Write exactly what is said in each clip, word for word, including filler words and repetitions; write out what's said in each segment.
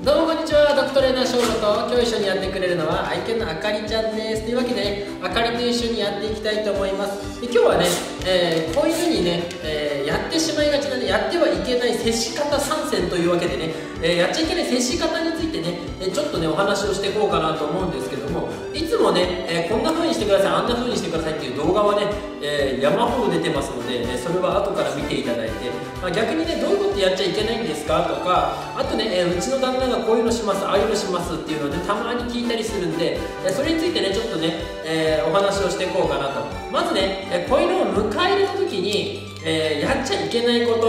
どうもこんにちは、ドッグトレーナー翔吾と今日一緒にやってくれるのは愛犬のあかりちゃんです。というわけでね、あかりと一緒にやっていきたいと思います。で今日はね、えー、子犬にね、えー、やってしまいがちなね、やってはいけない接し方さんせんというわけでね、えー、やっちゃいけない接し方についてね、えー、ちょっとねお話をしていこうかなと思うんですけども、いつもね、えー、こんな風にしてください、あんな風にしてくださいっていう動画はね、えー、山ほど出てますので、えー、それは後から見ていただいて、まあ、逆にね、どういうことやっちゃいけないんですかとか、あとね、えー、うちの旦那がこういうのします、ああいうのしますっていうので、ね、たまに聞いたりするんで、えー、それについてねちょっとね、えー、お話をしていこうかなと。まずね、えー、子犬を迎え入れた時に、えー、やっちゃいけないこと、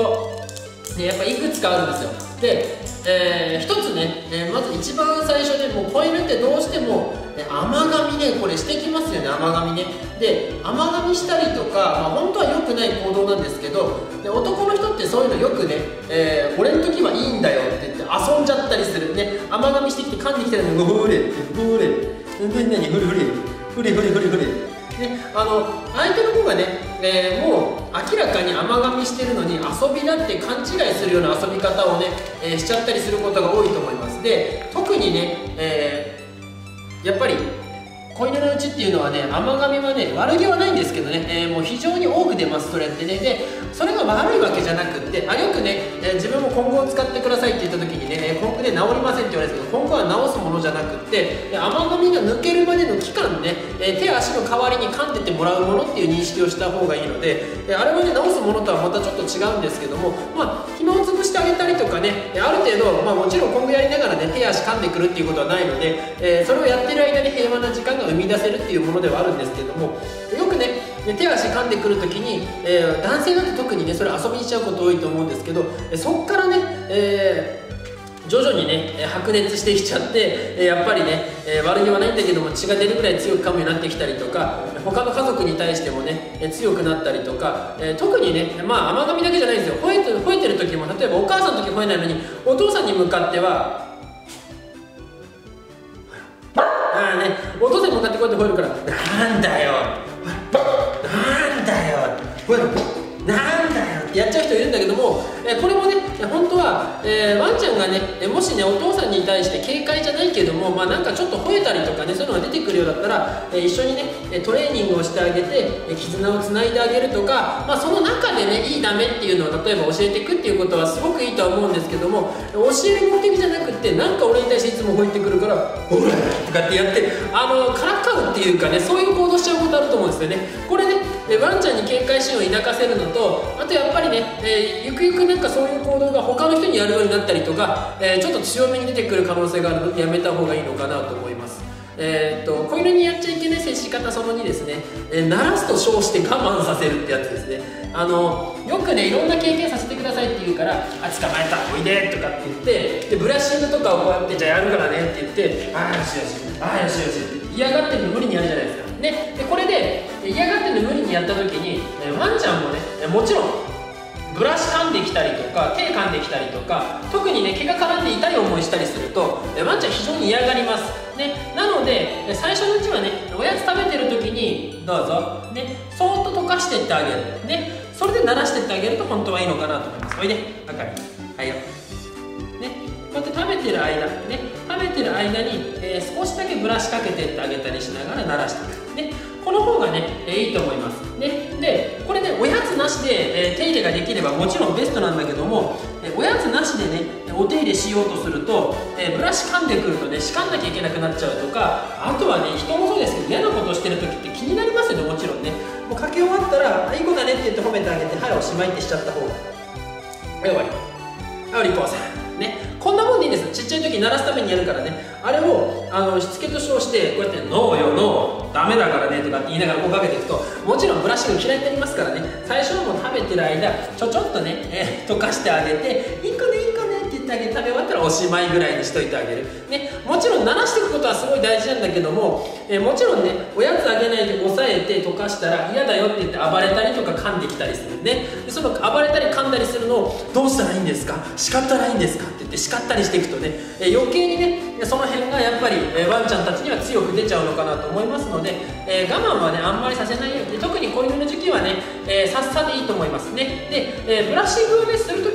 ね、やっぱいくつかあるんですよ。で、えー、一つね、えー、まず一番最初で、もう子犬ってどうしても甘噛みね、これしてきますよね、甘噛みね。で、甘噛みしたりとか、まあ、本当は良くない行動なんですけど、で男の人ってそういうのよくね、えー、俺の時はいいんだよって言って遊んじゃったりするね。甘噛みしてきて噛んできたらね、ふれふれ何何ふれふれふれふれふれふれね、あの相手の子がね、えー、もう明らかに甘噛みしてるのに遊びだって勘違いするような遊び方をね、えー、しちゃったりすることが多いと思います。で、特にね、えー、やっぱり子犬のうちっていうのはね、甘噛みはね、悪気はないんですけどね、えー、もう非常に多く出ます、それってね。で、それが悪いわけじゃなくって、あ、よくね、えー、自分も今後を使ってくださいって言った時にね、今後で治りませんって言われるんですけど、今後は治すものじゃなくって、甘噛みが抜けるまでの期間ね、えー、手足の代わりに噛んでてもらうものっていう認識をした方がいいので、えー、あれはね、治すものとはまたちょっと違うんですけども、まあ、暇を潰してあげたりとかね、ある程度、まあ、もちろん今後やりながらね、手足噛んでくるっていうことはないので、えー、それをやってる間に平和な時間が生み出せるっていうものではあるんですけども、よくね、手足噛んでくるときに、えー、男性なんて特にね、それ遊びにしちゃうこと多いと思うんですけど、そっからね、えー、徐々にね、白熱してきちゃって、やっぱりね、えー、悪気はないんだけども血が出るぐらい強く噛むようになってきたりとか、他の家族に対してもね、えー、強くなったりとか、えー、特にね、まあ甘噛みだけじゃないんですよ。吠えてる、吠えてる時も、例えばお母さんの時吠えないのにお父さんに向かってはああね、お父さんに向かってこうやって吠えるから、なんだよなんだよなんだよってやっちゃう人いるんだけども、えこれもね、本当は、えー、ワンちゃんがね、もしね、お父さんに対して警戒じゃないけども、まあ、なんかちょっと吠えたりとかね、そういうのが出てくるようだったら、えー、一緒にね、トレーニングをしてあげて、絆をつないであげるとか、まあ、その中でね、いいダメっていうのを例えば教えていくっていうことはすごくいいとは思うんですけども、教える目的じゃなくって、なんか俺に対していつも吠えてくるから、ほらとかってやって、あのからかうっていうかね、そういう行動しちゃうことあると思うんですよね。これね、ワンちゃんに警戒心を抱かせるのと、あとやっぱりね、えー、ゆくゆくなんかそういう行動が他の人にやるようになったりとか、えー、ちょっと強めに出てくる可能性があるのでやめた方がいいのかなと思います。えー、っと子犬にやっちゃいけない接し方そのにですね、えー、鳴らすと称して我慢させるってやつですね。あのよくね、いろんな経験させてくださいって言うから、あ、捕まえた、おいでとかって言って、でブラッシングとかをこうやって、じゃあやるからねって言って、ああよしよし、ああよしよしって嫌がってるの無理にやるじゃないですかね。でこれで嫌がってるの無理にやった時に、ワンちゃんもね、もちろんブラシ噛んできたりとか手噛んできたりとか、特にね毛が絡んで痛い思いしたりするとワンちゃん非常に嫌がりますね。なので最初のうちはね、おやつ食べてる時にどうぞね、そーっと溶かしていってあげるね、それで慣らしていってあげると本当はいいのかなと思います。おいで、あかり、はいよね、こうやって食べてる間ね、食べてる間に、えー、少しだけブラシかけていってあげたりしながら慣らしていくね、この方がね、えー、いいと思いますね。でこれね、おやつなしで、えー、手入れができればもちろんベストなんだけども、えー、おやつなしでねお手入れしようとすると、えー、ブラシ噛んでくるとね、しかんなきゃいけなくなっちゃうとか、あとはね、人もそうですけど嫌なことをしてる時って気になりますよね。もちろんね、もうかけ終わったらいい子だねって言って褒めてあげて、はいおしまいってしちゃった方が、はい終わり、はいお利口さんね、こんなもんでいいんです。ちっちゃい時に鳴らすためにやるからね、あれをあのしつけと称してこうやって「ノーよノーダメだからね」とかって言いながらこうかけていくと、もちろんブラッシング嫌いになりますからね。最初はもう食べてる間ちょちょっとね、えー、溶かしてあげて、いい子ねいい子ねって言ってあげて、食べ終わったらおしまいぐらいにしといてあげるね。もちろん鳴らしていくことはすごい大事なんだけども、えー、もちろんね、おやつあげないで抑えて溶かしたら嫌だよって言って暴れたりとか噛んできたりするね。でその暴れたり噛んだりするのをどうしたらいいんですか、叱ったらいいんですかって言って叱ったりしていくとね、えー、余計にねその辺がやっぱり、えー、ワンちゃんたちには強く出ちゃうのかなと思いますので、えー、我慢はねあんまりさせないように、特に子犬の時期はね、えー、さっさでいいと思いますね。で、えー、ブラッシングをねする時のコツは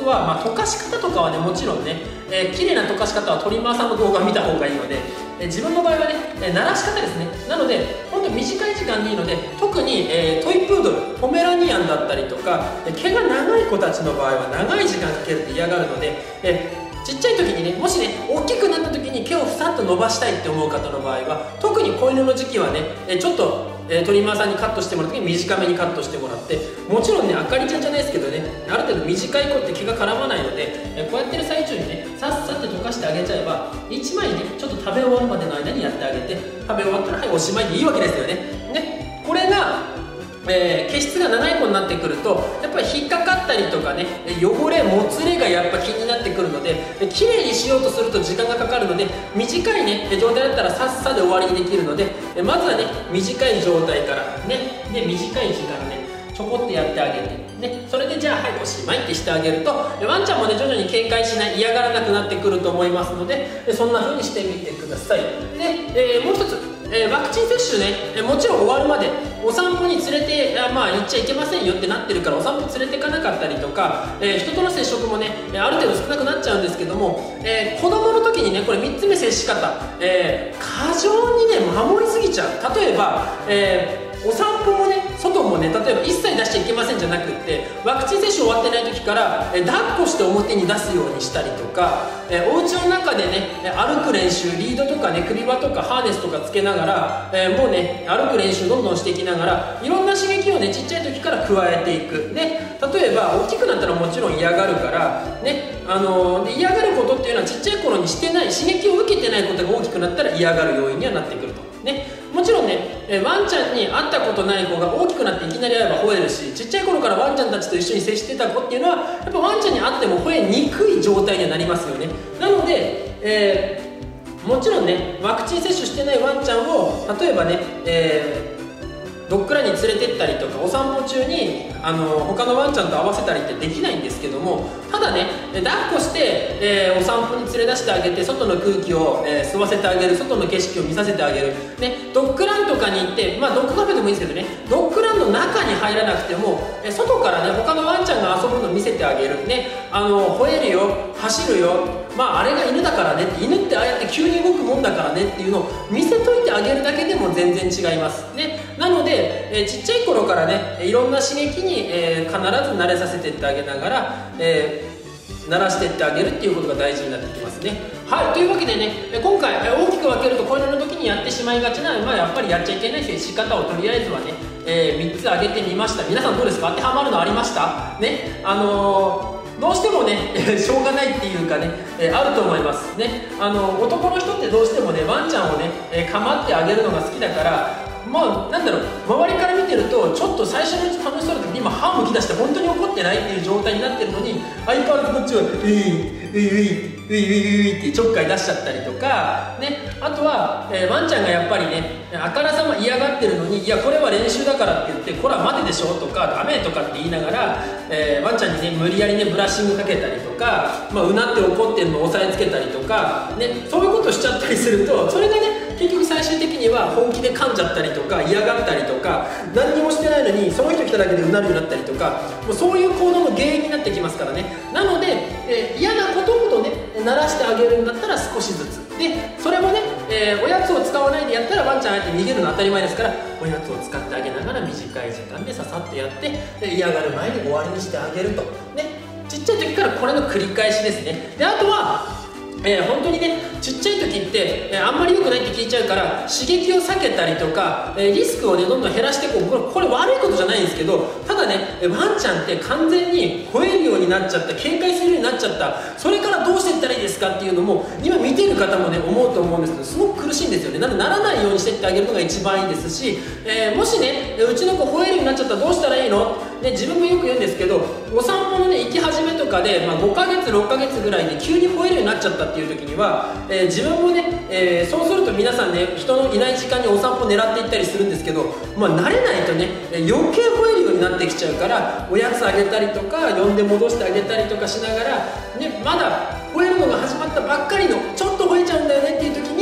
は、まあ、溶かし方とかはねもちろんね、えー、綺麗な溶かし方はトリマーさんの動画を見た方がいいので、えー、自分の場合はね、えー、鳴らし方ですね。なので本当短い時間でいいので、特に、えー、トイプードル、ポメラニアンだったりとか、えー、毛が長い子たちの場合は長い時間かけると嫌がるので、えーちっちゃい時にね、もしね大きくなった時に毛をふさっと伸ばしたいって思う方の場合は、特に子犬の時期はね、えちょっと、えトリマーさんにカットしてもらう時に短めにカットしてもらって、もちろんねあかりちゃんじゃないですけどね、ある程度短い子って毛が絡まないので、えこうやってる最中にねさっさって溶かしてあげちゃえば、いちまいねちょっと食べ終わるまでの間にやってあげて、食べ終わったらはいおしまいでいいわけですよね。ね、これがえー、毛質が長い子になってくるとやっぱり引っかかったりとかね、汚れもつれがやっぱ気になってくるので、綺麗にしようとすると時間がかかるので、短いね状態だったらさっさで終わりにできるので、まずはね短い状態からね、で短い時間ねちょこっとやってあげて、ね、それでじゃあはいおしまいってしてあげると、ワンちゃんもね徐々に警戒しない、嫌がらなくなってくると思いますので、そんな風にしてみてください。で、えー、もう一つ、えー、ワクチン接種ね、えー、もちろん終わるまでお散歩に連れて、あまあ行っちゃいけませんよってなってるからお散歩連れていかなかったりとか、えー、人との接触もねある程度少なくなっちゃうんですけども、えー、子供の時にねこれみっつめ接し方、えー、過剰にね守りすぎちゃう。例えば、えーお散歩もね外もね例えば一切出しちゃいけませんじゃなくって、ワクチン接種終わってない時からえ抱っこして表に出すようにしたりとか、えお家の中でね歩く練習、リードとかね首輪とかハーネスとかつけながら、えもうね歩く練習どんどんしていきながら、いろんな刺激をねちっちゃい時から加えていく。で例えば大きくなったらもちろん嫌がるからね、あのー、で嫌がることっていうのはちっちゃい頃にしてない、刺激を受けてないことが大きくなったら嫌がる要因にはなってくると。ね、もちろんね、えワンちゃんに会ったことない子が大きくなっていきなり会えば吠えるし、ちっちゃい頃からワンちゃんたちと一緒に接してた子っていうのはやっぱワンちゃんに会っても吠えにくい状態にはなりますよね。なので、えー、もちろんねワクチン接種してないワンちゃんを例えばね、えードッグランに連れてったりとか、お散歩中にあの他のワンちゃんと合わせたりってできないんですけども、ただね抱っこして、えー、お散歩に連れ出してあげて、外の空気を、えー、吸わせてあげる、外の景色を見させてあげる、ね、ドッグランとかに行って、まあドッグカフェでもいいんですけどね、ドッグランの中に入らなくても、えー、外からね他のワンちゃんが遊ぶのを見せてあげる、ね、あの吠えるよ、走るよ、まああれが犬だからね、犬ってああやって急に動くもんだからねっていうのを見せといてあげるだけでも全然違いますね。なので、えー、ちっちゃい頃からねいろんな刺激に、えー、必ず慣れさせていってあげながら、えー、慣らしていってあげるっていうことが大事になってきますね。はい、というわけでね今回、えー、大きく分けると子犬の時にやってしまいがちな、まあ、やっぱりやっちゃいけない接し方をとりあえずはね、えー、みっつ挙げてみました。皆さんどうですか？当てはまるのありましたね。あのーどうしてもね、しょうがないっていうかね、えー、あると思いますね。あの男の人ってどうしてもねワンちゃんをね、えー、構ってあげるのが好きだから、まあなんだろう、周りから見てるとちょっと最初のうち楽しそうだけど今歯むき出して本当に怒ってないっていう状態になってるのに、相変わらずこっちは「ういういういうういうい」ってちょっかい出しちゃったりとかね。あとは、えー、ワンちゃんがやっぱりねあからさま嫌がってるのに、いやこれは練習だからって言って、これは待てでしょとかダメとかって言いながら、えー、ワンちゃんにね無理やりねブラッシングかけたりとか、まあ、うなって怒ってるのを押さえつけたりとかね、そういうことしちゃったりすると、それがね結局最終的には本気で噛んじゃったりとか嫌がったりとか、何にもしてないのにその人来ただけでうなるようになったりとか、もうそういう行動の原因になってきますからね。なので、えー、嫌なことほどね慣らしてあげるんだったら少しずつで、それもね、えー、おやつを使わないでやったらワンちゃんあえて逃げるの当たり前ですから、おやつを使ってあげながら短い時間でささっとやって、で嫌がる前に終わりにしてあげるとね、ちっちゃい時からこれの繰り返しですね。であとはえー、本当にねちっちゃい時って、えー、あんまり良くないって聞いちゃうから刺激を避けたりとか、えー、リスクをねどんどん減らしていこう。これ悪いことじゃないんですけど、ただねワンちゃんって完全に吠えるようになっちゃった、警戒するようになっちゃった、それからどうしていったらいいですかっていうのも今見てる方もね思うと思うんですけど、すごく苦しいんですよね。なのでならないようにしていってあげるのが一番いいですし、えー、もしねうちの子吠えるようになっちゃったらどうしたらいいの、ね、自分もよく言うんですけど、お散歩のね行き始めとかで、まあ、ごかげつろっかげつぐらいで急に吠えるようになっちゃったっていう時には、えー、自分もね、えー、そうすると皆さんね人のいない時間にお散歩狙っていったりするんですけど、まあ、慣れないとね余計吠えるようになってきちゃうから、おやつあげたりとか呼んで戻してあげたりとかしながら、ね、まだ吠えるのが始まったばっかりのちょっと吠えちゃうんだよねっていう時に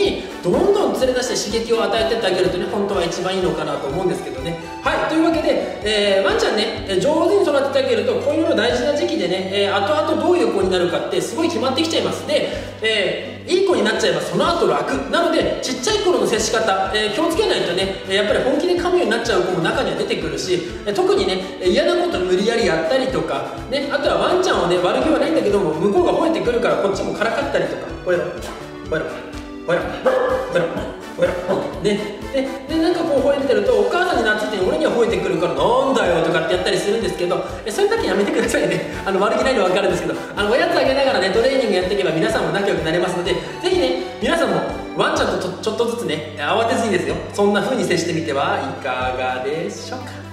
どんどん連れ出して刺激を与えてってあげるとね、本当は一番いいのかなと思うんですけどね。はい、というわけで、えー、ワンちゃんね、上手に育ててあげると、こういうの大事な時期でね、えー、後々どういう子になるかってすごい決まってきちゃいます。で、えー、いい子になっちゃえばその後楽なので、ちっちゃい頃の接し方、えー、気をつけないとね、やっぱり本気で噛むようになっちゃう子も中には出てくるし、特にね、嫌なこと無理やりやったりとか、ね、あとはワンちゃんをね、悪気はないんだけども、向こうが吠えてくるからこっちもからかったりとか、ほえろほえろほえろほえろほえろね、で, でなんかこう吠えてると、お母さんに懐いて俺には吠えてくるからなんだよとかってやったりするんですけど、そういう時やめてくださいね。あの悪気ないのは分かるんですけど、あのおやつあげながらねトレーニングやっていけば皆さんも仲良くなれますので、ぜひね皆さんもワンちゃんとちょっとずつね慌てずにですよ、そんな風に接してみてはいかがでしょうか。